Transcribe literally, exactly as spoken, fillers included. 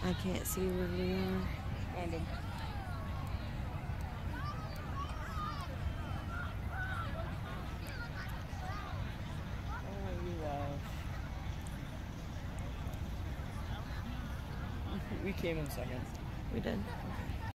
I can't see where we are. Landing. Oh, you gosh. We came in second. We did.